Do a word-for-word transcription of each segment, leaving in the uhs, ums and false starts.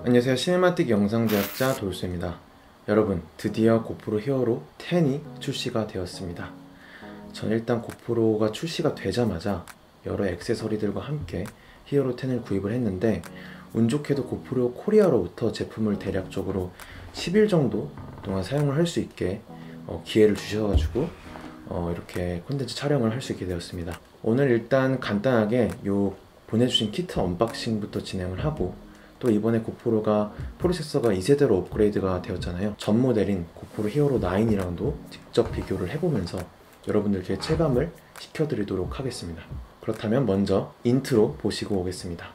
안녕하세요. 시네마틱 영상제작자 돌수입니다. 여러분, 드디어 고프로 히어로 텐이 출시가 되었습니다. 전 일단 고프로가 출시가 되자마자 여러 액세서리들과 함께 히어로 텐을 구입을 했는데, 운 좋게도 고프로 코리아로부터 제품을 대략적으로 십 일 정도 동안 사용을 할 수 있게 어, 기회를 주셔가지고 어, 이렇게 콘텐츠 촬영을 할 수 있게 되었습니다. 오늘 일단 간단하게 요 보내주신 키트 언박싱부터 진행을 하고, 또 이번에 고프로가 프로세서가 이 세대로 업그레이드가 되었잖아요. 전 모델인 고프로 히어로 나인이랑도 직접 비교를 해보면서 여러분들께 체감을 시켜드리도록 하겠습니다. 그렇다면 먼저 인트로 보시고 오겠습니다.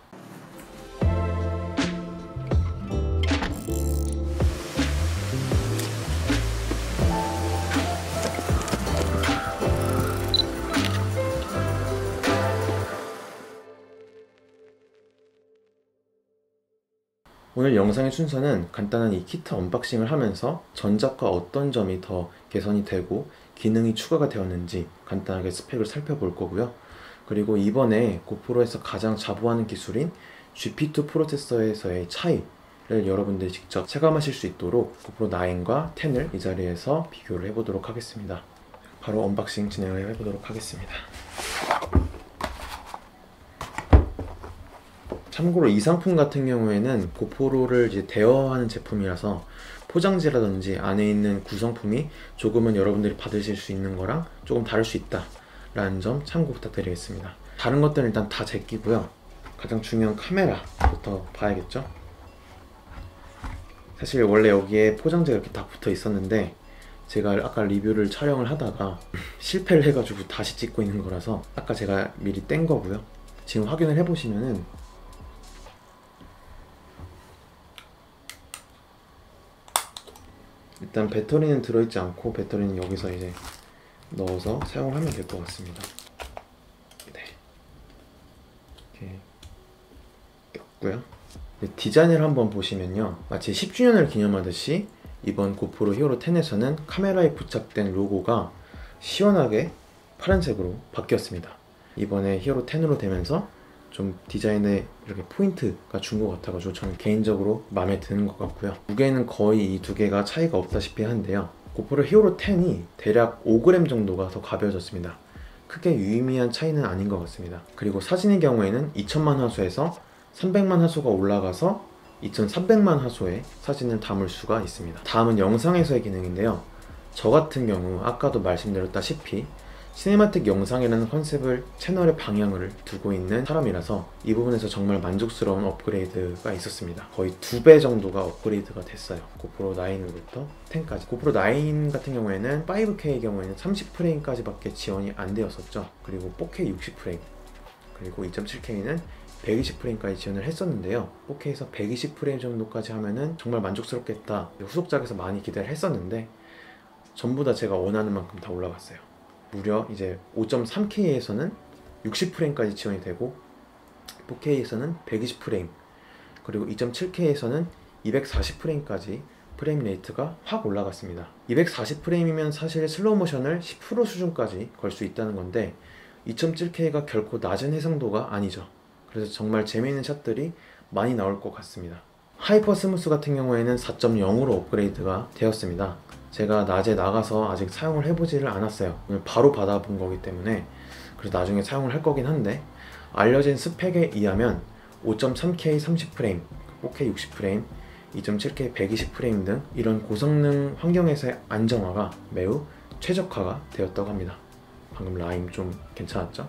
오늘 영상의 순서는 간단한 이 키트 언박싱을 하면서 전작과 어떤 점이 더 개선이 되고 기능이 추가가 되었는지 간단하게 스펙을 살펴볼 거고요. 그리고 이번에 고프로에서 가장 자부하는 기술인 지피 투 프로세서에서의 차이를 여러분들이 직접 체감하실 수 있도록 고프로 나인과 텐을 이 자리에서 비교를 해보도록 하겠습니다. 바로 언박싱 진행을 해보도록 하겠습니다. 참고로 이 상품 같은 경우에는 고프로를 이제 대여하는 제품이라서 포장지라든지 안에 있는 구성품이 조금은 여러분들이 받으실 수 있는 거랑 조금 다를 수 있다 라는 점 참고 부탁드리겠습니다. 다른 것들은 일단 다 제끼고요. 가장 중요한 카메라부터 봐야겠죠. 사실 원래 여기에 포장지가 이렇게 다 붙어 있었는데, 제가 아까 리뷰를 촬영을 하다가 실패를 해가지고 다시 찍고 있는 거라서 아까 제가 미리 뗀 거고요. 지금 확인을 해보시면은 일단 배터리는 들어있지 않고, 배터리는 여기서 이제 넣어서 사용을 하면 될 것 같습니다. 네, 이렇게 꼈고요. 디자인을 한번 보시면요, 마치 십 주년을 기념하듯이 이번 고프로 히어로 텐에서는 카메라에 부착된 로고가 시원하게 파란색으로 바뀌었습니다. 이번에 히어로 텐으로 되면서 좀 디자인에 이렇게 포인트가 준 것 같아가지고 저는 개인적으로 마음에 드는 것 같고요. 무게는 거의 이 두 개가 차이가 없다시피 한데요, 고프로 히어로 텐이 대략 오 그램 정도가 더 가벼워졌습니다. 크게 유의미한 차이는 아닌 것 같습니다. 그리고 사진의 경우에는 이천만 화소에서 삼백만 화소가 올라가서 이천삼백만 화소의 사진을 담을 수가 있습니다. 다음은 영상에서의 기능인데요, 저 같은 경우 아까도 말씀드렸다시피 시네마틱 영상이라는 컨셉을 채널의 방향을 두고 있는 사람이라서 이 부분에서 정말 만족스러운 업그레이드가 있었습니다. 거의 두 배 정도가 업그레이드가 됐어요. 고프로 나인부터 텐까지. 고프로 나인 같은 경우에는 파이브 케이의 경우에는 삼십 프레임까지 밖에 지원이 안 되었었죠. 그리고 포 케이 육십 프레임, 그리고 이 점 칠 케이는 백이십 프레임까지 지원을 했었는데요, 포 케이에서 백이십 프레임 정도까지 하면은 정말 만족스럽겠다, 후속작에서 많이 기대를 했었는데 전부 다 제가 원하는 만큼 다 올라갔어요. 무려 이제 오 점 삼 케이에서는 육십 프레임까지 지원이 되고, 포 케이에서는 백이십 프레임, 그리고 이 점 칠 케이에서는 이백사십 프레임까지 프레임 레이트가 확 올라갔습니다. 이백사십 프레임이면 사실 슬로우 모션을 십 퍼센트 수준까지 걸 수 있다는 건데, 이 점 칠 케이가 결코 낮은 해상도가 아니죠. 그래서 정말 재미있는 샷들이 많이 나올 것 같습니다. 하이퍼 스무스 같은 경우에는 사 점 영으로 업그레이드가 되었습니다. 제가 낮에 나가서 아직 사용을 해보지를 않았어요. 오늘 바로 받아본 거기 때문에. 그래서 나중에 사용을 할 거긴 한데, 알려진 스펙에 의하면 오 점 삼 케이 삼십 프레임, 포 케이 육십 프레임, 이 점 칠 케이 백이십 프레임 등 이런 고성능 환경에서의 안정화가 매우 최적화가 되었다고 합니다. 방금 라임 좀 괜찮았죠?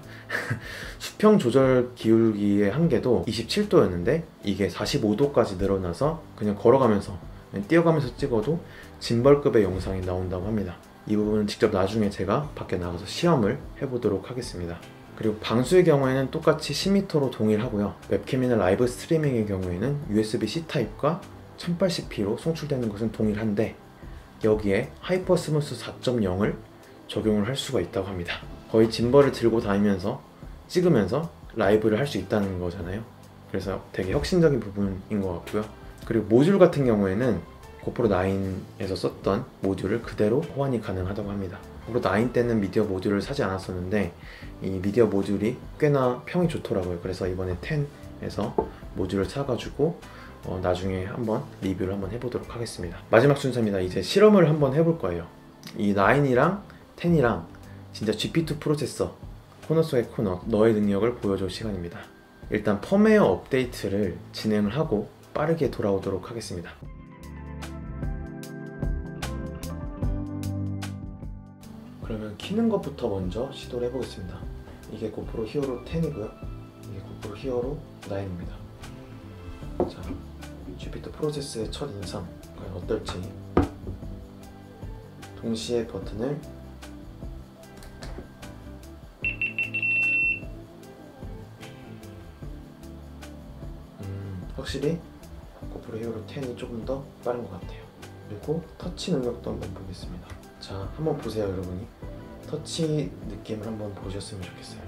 수평 조절 기울기의 한계도 이십칠 도였는데 이게 사십오 도까지 늘어나서 그냥 걸어가면서, 그냥 뛰어가면서 찍어도 짐벌급의 영상이 나온다고 합니다. 이 부분은 직접 나중에 제가 밖에 나가서 시험을 해보도록 하겠습니다. 그리고 방수의 경우에는 똑같이 십 미터로 동일하고요. 웹캠이나 라이브 스트리밍의 경우에는 유에스비 씨 타입과 천팔십 피로 송출되는 것은 동일한데, 여기에 하이퍼 스무스 사 점 영을 적용을 할 수가 있다고 합니다. 거의 짐벌을 들고 다니면서 찍으면서 라이브를 할 수 있다는 거잖아요. 그래서 되게 혁신적인 부분인 것 같고요. 그리고 모듈 같은 경우에는 고프로 나인에서 썼던 모듈을 그대로 호환이 가능하다고 합니다. 고프로 나인 때는 미디어 모듈을 사지 않았었는데 이 미디어 모듈이 꽤나 평이 좋더라고요. 그래서 이번에 텐에서 모듈을 사가지고 어, 나중에 한번 리뷰를 한번 해보도록 하겠습니다. 마지막 순서입니다. 이제 실험을 한번 해볼 거예요. 이 나인이랑 텐이랑 진짜 지피 투 프로세서 코너 속의 코너, 너의 능력을 보여줄 시간입니다. 일단 펌웨어 업데이트를 진행을 하고 빠르게 돌아오도록 하겠습니다. 그러면 키는 것부터 먼저 시도를 해보겠습니다. 이게 고프로 히어로 텐이고요. 이게 고프로 히어로 나인입니다. 자, 지피 투 프로세스의 첫 인상 과연 어떨지. 동시에 버튼을 음, 확실히 고프로 히어로 텐이 조금 더 빠른 것 같아요. 그리고 터치 능력도 한번 보겠습니다. 자, 한번 보세요 여러분이. 터치 느낌을 한번 보셨으면 좋겠어요.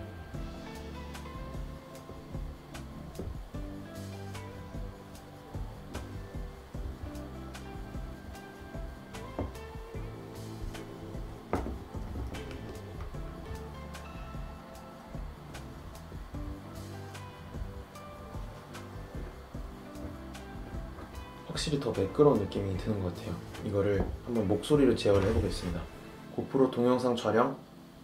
확실히 더 매끄러운 느낌이 드는 것 같아요. 이거를 한번 목소리로 제어를 해보겠습니다. 고프로 동영상 촬영.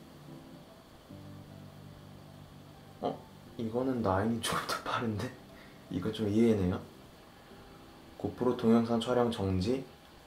어? 이거는 나인이 좀 더 빠른데? 이거 좀 이해해내요. 고프로 동영상 촬영 정지.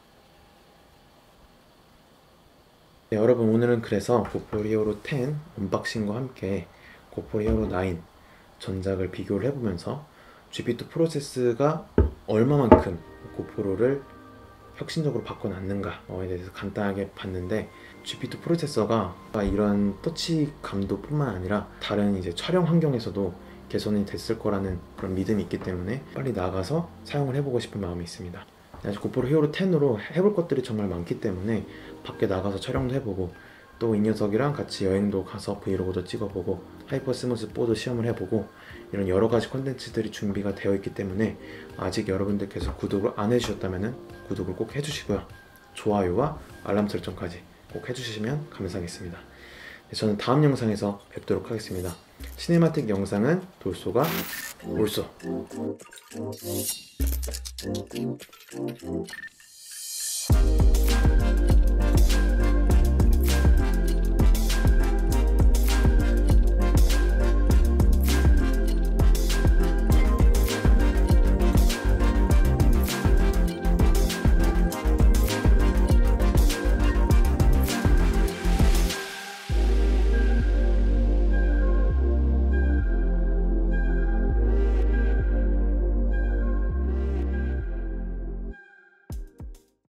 네, 여러분 오늘은 그래서 고프로 히어로 텐 언박싱과 함께 고프로 히어로 나인 전작을 비교를 해보면서 지피 투 프로세스가 얼마만큼 고프로를 혁신적으로 바꿔놨는가에 대해서 간단하게 봤는데, 지피 투 프로세서가 이런 터치감도 뿐만 아니라 다른 이제 촬영 환경에서도 개선이 됐을 거라는 그런 믿음이 있기 때문에 빨리 나가서 사용을 해보고 싶은 마음이 있습니다. 아직 고프로 히어로 텐으로 해볼 것들이 정말 많기 때문에 밖에 나가서 촬영도 해보고, 또 이 녀석이랑 같이 여행도 가서 브이로그도 찍어보고 하이퍼 스무스 보드 시험을 해보고, 이런 여러가지 콘텐츠들이 준비가 되어 있기 때문에 아직 여러분들께서 구독을 안 해주셨다면 구독을 꼭 해주시고요. 좋아요와 알람 설정까지 꼭 해주시면 감사하겠습니다. 네, 저는 다음 영상에서 뵙도록 하겠습니다. 시네마틱 영상은 돌소가 올소.